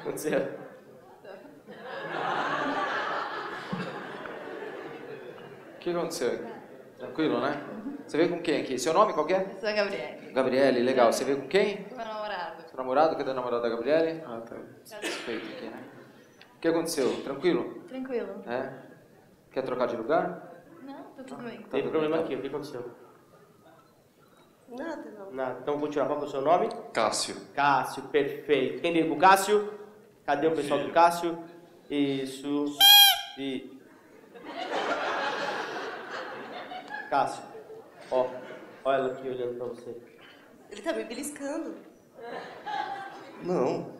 Aconteceu. O que aconteceu? Tranquilo, né? Você veio com quem aqui? Seu nome qual que é? Eu sou a Gabriele. Gabriele, legal. Você veio com quem? Meu namorado. Seu namorado? Cadê o namorado da Gabriele? Ah, tá. Suspeito aqui, né? O que aconteceu? Tranquilo? Tranquilo. É? Quer trocar de lugar? Não, tá tudo bem. Tem problema aqui, o que aconteceu? Nada, não. Nada. Então vou tirar. Qual que é o seu nome? Cássio. Cássio, perfeito. Quem veio com o Cássio? Cadê o pessoal do Cássio? Isso. E... Cássio, ó. Olha ela aqui olhando pra você. Ele tá me beliscando. Não.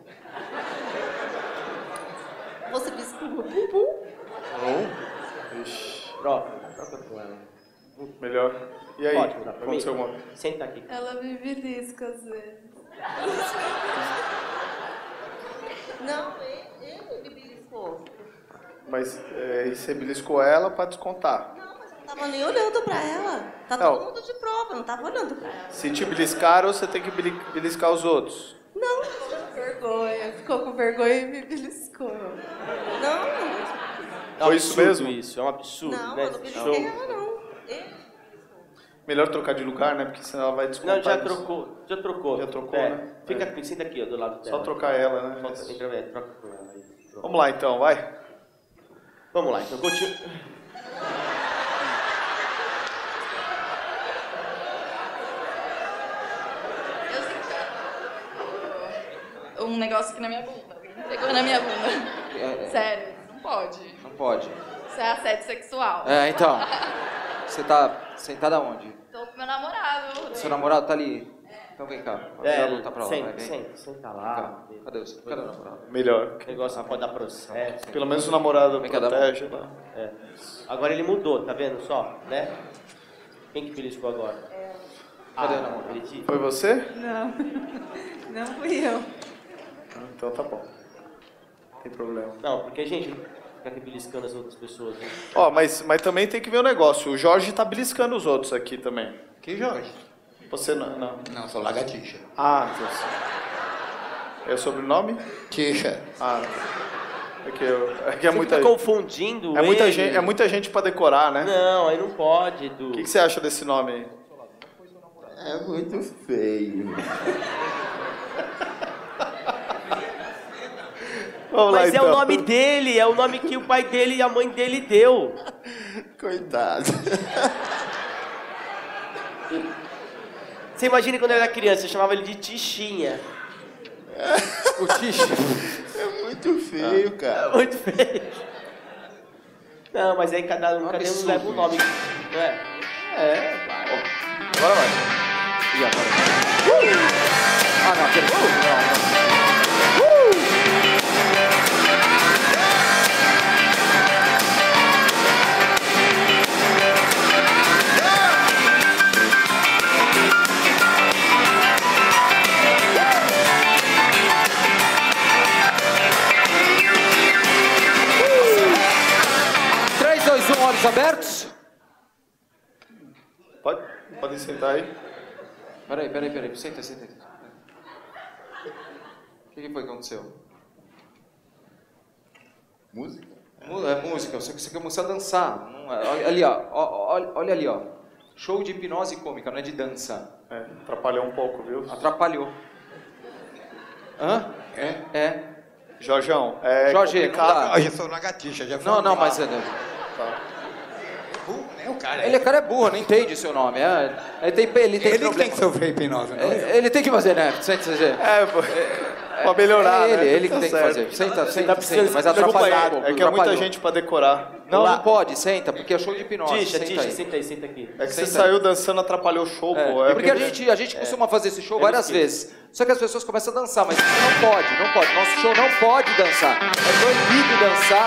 Você beliscou meu bumbum? Não. Ixi. Troca com ela. Melhor. E aí? Pode mudar pra mim? Aconteceu uma... Senta aqui. Ela me belisca às vezes. Não, ele me beliscou. Mas e você beliscou ela pra descontar? Não, mas eu não tava nem olhando pra ela. Tá Não. todo mundo de prova, eu não tava olhando pra ela. Se te beliscaram, você tem que beliscar os outros. Não, ficou com vergonha. Ficou com vergonha e me beliscou. Não, É um Foi isso absurdo mesmo? Isso, é um absurdo, não, né? eu não belisquei ela, não. Melhor trocar de lugar, né? Porque senão ela vai descontar. Não, já isso. trocou. Já trocou, É. né? Fica aqui, senta aqui, ó, do lado dela. Só trocar ela, né? Troca com ela aí. Troca. Vamos lá então, vai. Vamos lá, então continua. Um negócio aqui na minha bunda. Pegou na minha bunda. Sério, não pode. Não pode. Isso é assédio sexual. É, então. Você tá sentada onde? Tô com meu namorado. Seu namorado tá ali. Então vem cá. Já voltar pra lá. senta, vai, vem. senta lá. Cadê o namorado? Melhor. O negócio pode dar processo. Pelo menos o namorado Vem cá, dá protege. Né? É. Agora ele mudou, tá vendo só? Né? Quem que beliscou agora? Cadê o namorado? Ele te... Foi você? Não, não fui eu. Então tá bom. Não tem problema. Não, porque a gente fica aqui beliscando as outras pessoas. Né? Ó, mas também tem que ver o negócio. O Jorge tá beliscando os outros aqui também. Que Jorge? Você não. Não, sou lagartixa. Ah, Deus. É o sobrenome? Tixa. Ah, é que é Você muita fica confundindo é muita gente pra decorar, né? Não, aí não pode, Edu. O que você acha desse nome aí? É muito feio. Vamos lá, Mas então. é o nome dele, é o nome que o pai dele e a mãe dele deu. Coitado. Você imagina quando eu era criança, eu chamava ele de Tichinha. O Tixa. É muito feio, cara. Muito feio. Não, mas aí cada um Absurdo leva um nome. Não é? É, vai. Agora vai. E agora? Ah, não. Aquele... não. Olhos abertos? Pode sentar aí. Peraí. Senta. O que foi que aconteceu? Música? É música, você quer começar a dançar. Olha ali, ó. Olha ali, ó. Show de hipnose cômica, não é de dança. É, atrapalhou um pouco, viu? Atrapalhou. Hã? É. Jorjão, Jorge, complicado. não dá. Ah, eu sou lagartixa, já falei. Não, mas... Tá. Burro, né? O cara. Ele, cara, é burro, não entende o seu nome. Ele tem Ele problema. tem que sofrer hipnose, não? Ele tem que fazer, né? Senta. Pra melhorar, né? Ele que Tá tem que certo. fazer. Senta, mas Desculpa atrapalhou. aí, é que é muita atrapalhou. gente pra decorar. Não pode, senta, porque é show de hipnose. Senta aqui. É que você Senta aí. saiu dançando, atrapalhou o show, pô. Porque a gente costuma fazer esse show várias vezes. Só que as pessoas começam a dançar, mas não pode. Nosso show não pode dançar. É proibido dançar.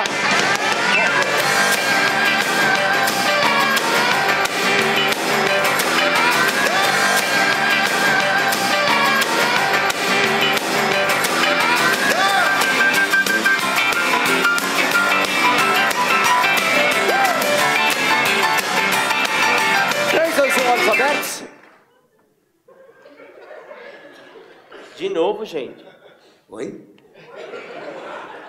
Olhos abertos? De novo, gente. Oi?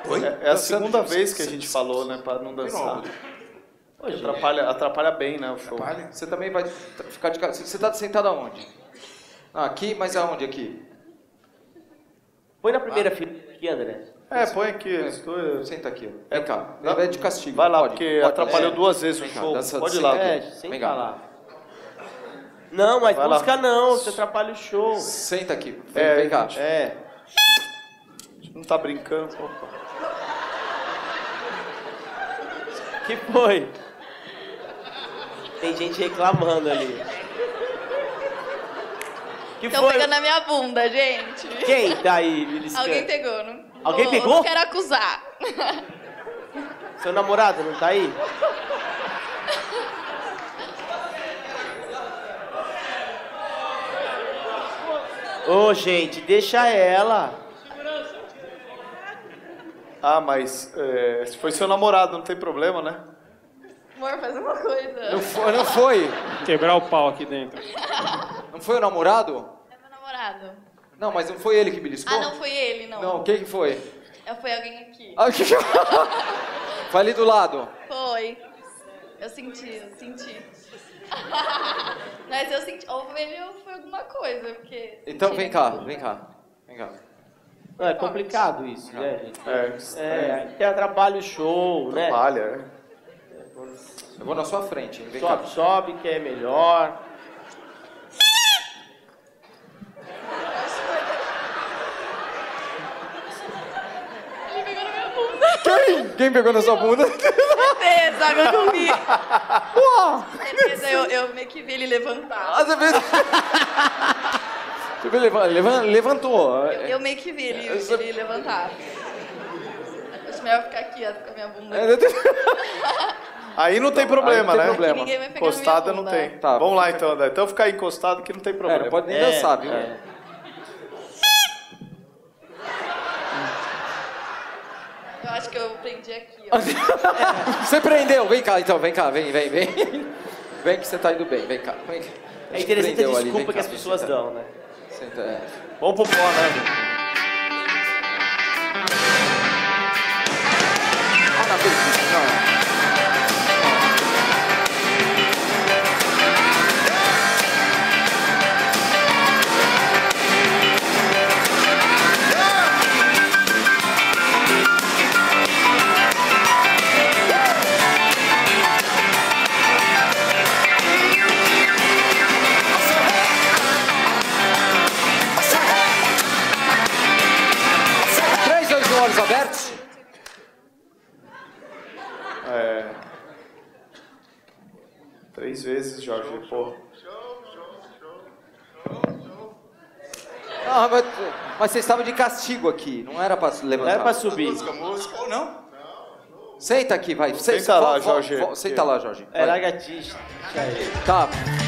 Oi? É a segunda vez que a gente falou, né? Pra não dançar. Hoje, Atrapalha bem, né, o show. Trabalha? Você também vai ficar de... Você tá sentado aonde? Ah, aqui, mas aonde aqui? põe na primeira fila aqui, André. Põe aqui. Senta aqui. Vem cá. É de castigo. Vai lá, pode, porque pode. atrapalhou 2 vezes o Vem cá, show. dança- Pode ir lá. Sem Vem cá. falar. Não, mas Vai lá. música não, você atrapalha o show. Senta aqui. Vem cá. É. A gente não tá brincando. Opa. Que foi? Tem gente reclamando ali. Que Estão foi? pegando na minha bunda, gente. Quem tá aí beliscando? Alguém pegou, não? Alguém pegou? Não quero acusar. Seu namorado não tá aí? Ô, gente, deixa ela. Ah, mas se foi seu namorado, não tem problema, né? Amor, faz uma coisa. Não foi? Quebrar o pau aqui dentro. Não foi o namorado? É meu namorado. Não, mas não foi ele que beliscou? Ah, não foi ele, não. Não, quem que foi? Foi alguém aqui. Ah, foi ali do lado. Foi. Eu senti. Mas eu senti. Ou ele ou foi alguma coisa, porque... Então senti vem cá, tudo. vem cá. Vem cá. Não, é complicado isso, né, gente? É, Que atrapalha o show, né? atrapalha. Eu vou na sua frente, hein? Vem cá. Sobe, que é melhor. Ele pegou na minha bunda. Quem pegou na sua bunda? Certeza, agora eu vi. Certeza, eu meio que vi ele levantar. Ah, você fez... Você viu, levantou. Eu meio que vi ele levantar. Acho melhor ficar aqui, ó, com a minha bunda. Aí não tem problema, aí não tem né? problema. Ninguém vai pegar na minha Encostada não bunda. tem. Tá, Vamos lá fica- então, André. Então ficar encostado que não tem problema. Não pode nem dançar, viu? Eu acho que eu prendi aqui, ó. Você prendeu, vem cá então, vem cá, vem. Vem que você tá indo bem, vem cá. Vem. É interessante a Prendeu ali, desculpa vem que cá, as pessoas senta. dão, né? Senta, é. Vamos pro pó, né? Ah, não, não. Três olhos com olhos abertos. 3 vezes, Jorge. Pô. Não, mas você estava de castigo aqui, não era pra levantar. Não era pra subir. Música ou não? Senta aqui, vai. Senta lá, Jorge. Senta lá, Jorge. É Vai. lagartixa. Tá.